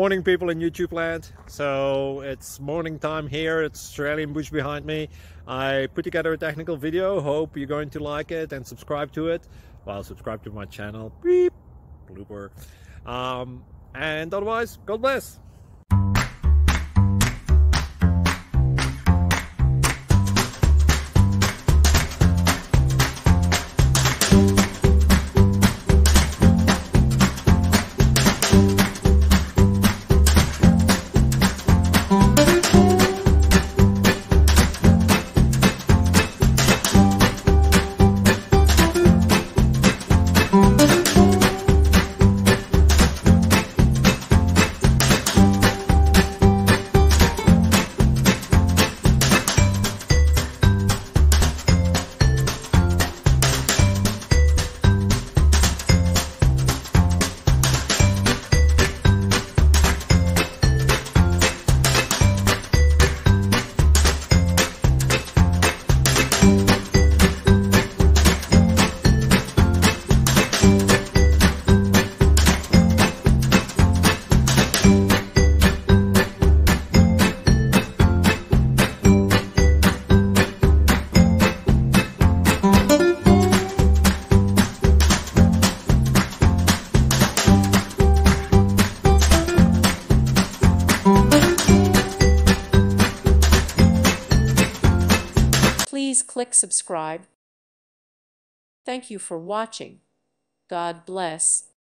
Morning people in YouTube land. So it's morning time here. It's Australian bush behind me. I put together a technical video. Hope you're going to like it and subscribe to it. Well, subscribe to my channel. Beep. Blooper. And otherwise, God bless. Please click subscribe. Thank you for watching. God bless.